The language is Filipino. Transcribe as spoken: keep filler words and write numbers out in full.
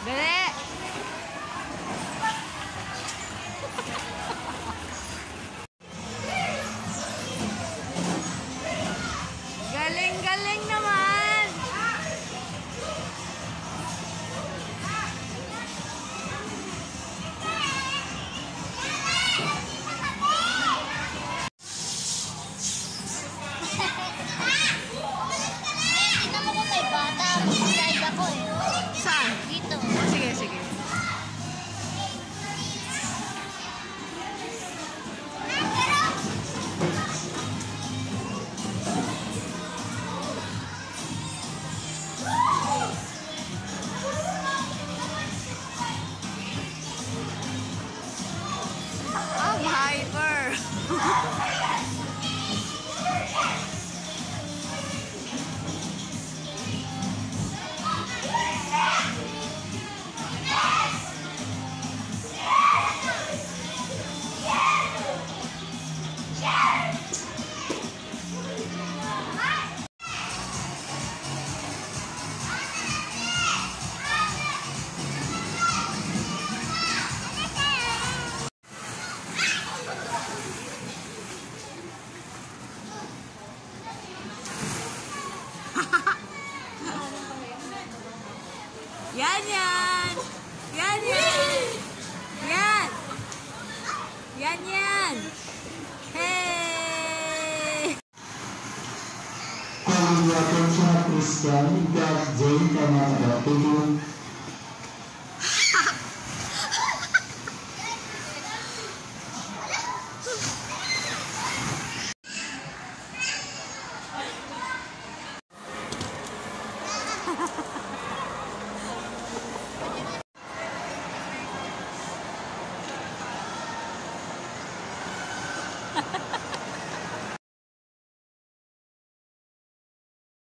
Dali! Galing-galing naman! Tingnan mo kung may bata. Mag-slide ako eh. Saan? Dito. Sige, sige. Oh, hyper! Yan yan! Yan yan! Yan! Yan yan! Hey! Calling the attention of Christian, God Jane Kamada,